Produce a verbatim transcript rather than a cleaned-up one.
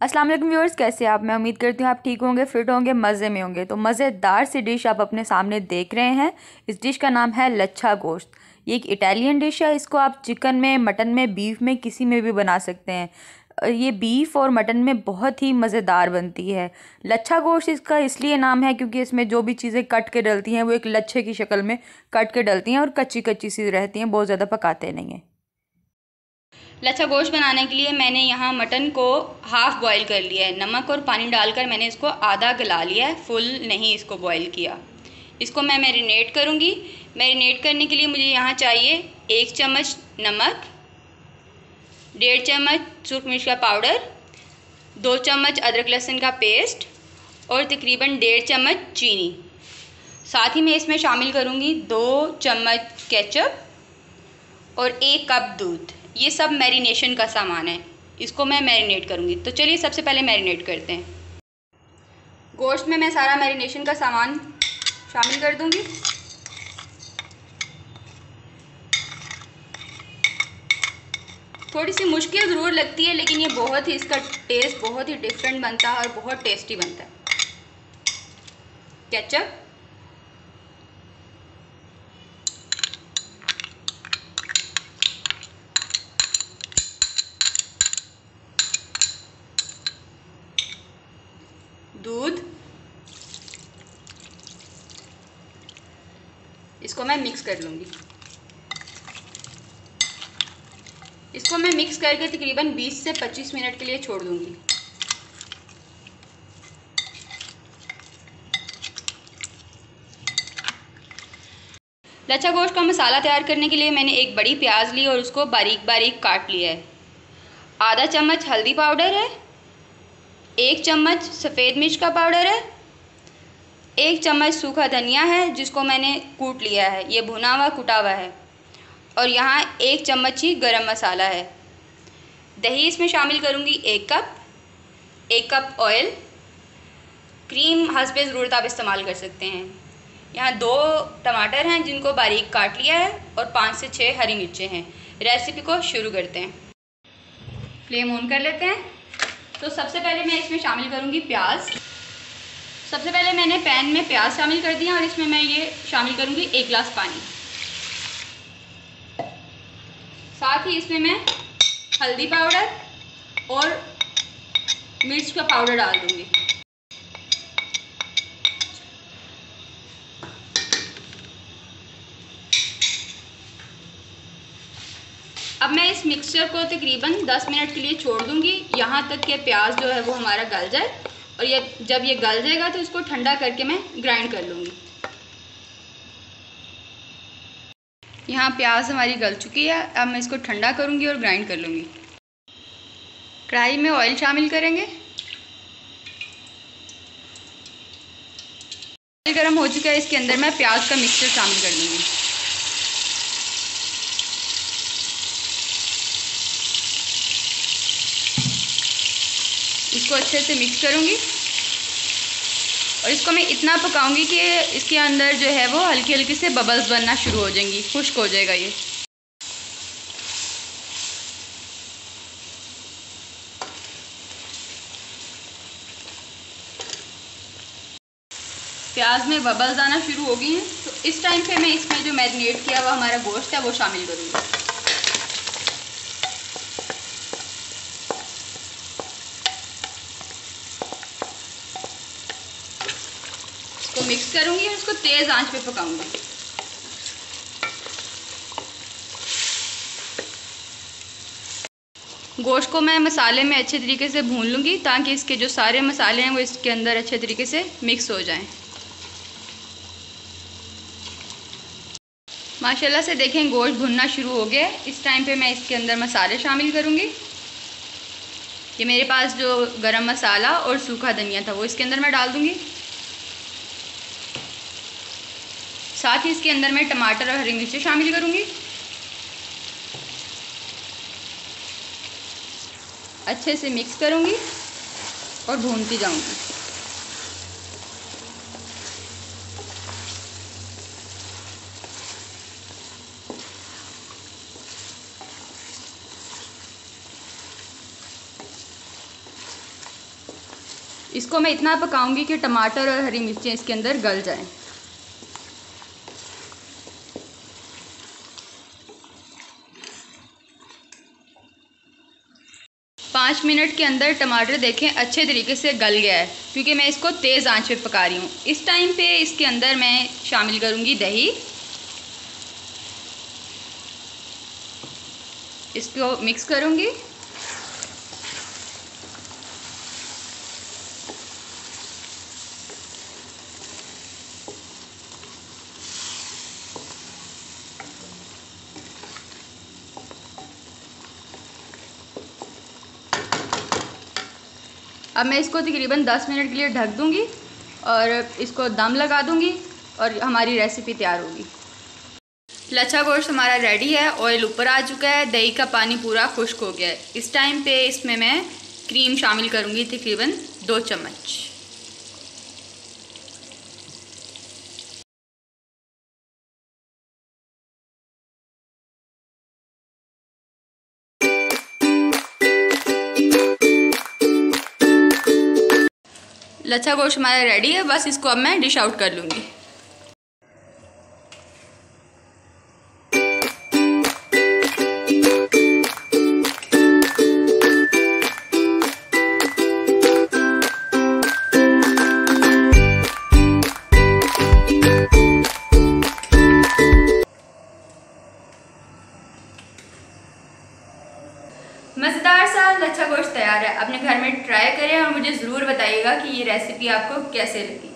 अस्सलाम वालेकुम व्यूअर्स, कैसे आप? मैं उम्मीद करती हूँ आप ठीक होंगे, फिट होंगे, मज़े में होंगे। तो मज़ेदार सी डिश आप अपने सामने देख रहे हैं। इस डिश का नाम है लच्छा गोश्त। ये एक इटालियन डिश है। इसको आप चिकन में, मटन में, बीफ में, किसी में भी बना सकते हैं। ये बीफ और मटन में बहुत ही मज़ेदार बनती है। लच्छा गोश्त इसका इसलिए नाम है क्योंकि इसमें जो भी चीज़ें कट के डलती हैं वो एक लच्छे की शक्ल में कट के डलती हैं और कच्ची कच्ची सी रहती हैं, बहुत ज़्यादा पकाते नहीं हैं। लच्छा गोश्त बनाने के लिए मैंने यहाँ मटन को हाफ़ बॉईल कर लिया है। नमक और पानी डालकर मैंने इसको आधा गला लिया है, फुल नहीं इसको बॉईल किया। इसको मैं मैरिनेट करूँगी। मैरिनेट करने के लिए मुझे यहाँ चाहिए एक चम्मच नमक, डेढ़ चम्मच सूख मिर्च का पाउडर, दो चम्मच अदरक लहसुन का पेस्ट और तकरीबन डेढ़ चम्मच चीनी। साथ ही मैं इसमें शामिल करूँगी दो चम्मच केचप और एक कप दूध। ये सब मैरिनेशन का सामान है, इसको मैं मैरिनेट करूँगी। तो चलिए सबसे पहले मैरिनेट करते हैं। गोश्त में मैं सारा मैरिनेशन का सामान शामिल कर दूँगी। थोड़ी सी मुश्किल ज़रूर लगती है, लेकिन ये बहुत ही, इसका टेस्ट बहुत ही डिफरेंट बनता है और बहुत टेस्टी बनता है। केचप, दूध, इसको मैं मिक्स कर लूँगी। इसको मैं मिक्स करके तकरीबन बीस से पच्चीस मिनट के लिए छोड़ दूँगी। लच्छा गोश्त का मसाला तैयार करने के लिए मैंने एक बड़ी प्याज ली और उसको बारीक बारीक काट लिया है। आधा चम्मच हल्दी पाउडर है, एक चम्मच सफ़ेद मिर्च का पाउडर है, एक चम्मच सूखा धनिया है जिसको मैंने कूट लिया है, ये भुना हुआ कुटा हुआ है, और यहाँ एक चम्मच ही गरम मसाला है। दही इसमें शामिल करूँगी एक कप, एक कप ऑयल, क्रीम हस्बे ज़रूरत आप इस्तेमाल कर सकते हैं। यहाँ दो टमाटर हैं जिनको बारीक काट लिया है और पाँच से छः हरी मिर्चें हैं। रेसिपी को शुरू करते हैं। फ्लेम ऑन कर लेते हैं। तो सबसे पहले मैं इसमें शामिल करूँगी प्याज। सबसे पहले मैंने पैन में प्याज शामिल कर दिया और इसमें मैं ये शामिल करूँगी एक गिलास पानी। साथ ही इसमें मैं हल्दी पाउडर और मिर्च का पाउडर डाल दूँगी। अब मैं इस मिक्सचर को तकरीबन दस मिनट के लिए छोड़ दूँगी, यहाँ तक कि प्याज जो है वो हमारा गल जाए। और ये जब ये गल जाएगा तो इसको ठंडा करके मैं ग्राइंड कर लूँगी। यहाँ प्याज हमारी गल चुकी है। अब मैं इसको ठंडा करूँगी और ग्राइंड कर लूँगी। कढ़ाई में ऑयल शामिल करेंगे। ऑयल गर्म हो चुका है, इसके अंदर मैं प्याज का मिक्सचर शामिल कर लूँगी। इसको अच्छे से मिक्स करूँगी और इसको मैं इतना पकाऊंगी कि इसके अंदर जो है वो हल्की हल्की से बबल्स बनना शुरू हो जाएंगी, खुश्क हो जाएगा ये। प्याज में बबल्स आना शुरू हो गई हैं, तो इस टाइम पे मैं इसमें जो मैरिनेट किया हुआ हमारा गोश्त है वो शामिल करूँगी। इसको मिक्स करूँगी और इसको तेज़ आंच पे पकाऊँगी। गोश्त को मैं मसाले में अच्छे तरीके से भून लूँगी ताकि इसके जो सारे मसाले हैं वो इसके अंदर अच्छे तरीके से मिक्स हो जाएं। माशाल्लाह से देखें गोश्त भुनना शुरू हो गया है। इस टाइम पे मैं इसके अंदर मसाले शामिल करूँगी। ये मेरे पास जो गरम मसाला और सूखा धनिया था वो इसके अंदर मैं डाल दूँगी। साथ ही इसके अंदर मैं टमाटर और हरी मिर्चें शामिल करूँगी। अच्छे से मिक्स करूँगी और भूनती जाऊँगी। इसको मैं इतना पकाऊंगी कि टमाटर और हरी मिर्चें इसके अंदर गल जाएं। पाँच मिनट के अंदर टमाटर देखें अच्छे तरीके से गल गया है, क्योंकि मैं इसको तेज़ आंच पे पका रही हूँ। इस टाइम पे इसके अंदर मैं शामिल करूँगी दही। इसको मिक्स करूँगी। अब मैं इसको तकरीबन दस मिनट के लिए ढक दूँगी और इसको दम लगा दूँगी और हमारी रेसिपी तैयार होगी। लच्छा गोश्त हमारा रेडी है। ऑयल ऊपर आ चुका है, दही का पानी पूरा खुश्क हो गया है। इस टाइम पे इसमें मैं क्रीम शामिल करूँगी, तकरीबन दो चम्मच। लच्छा गोश्त हमारा रेडी है, बस इसको अब मैं डिश आउट कर लूँगी। मज़ेदार सा लच्छा गोश्त तैयार है। अपने घर में ट्राई करें और मुझे ज़रूर बताइएगा कि ये रेसिपी आपको कैसे लगी।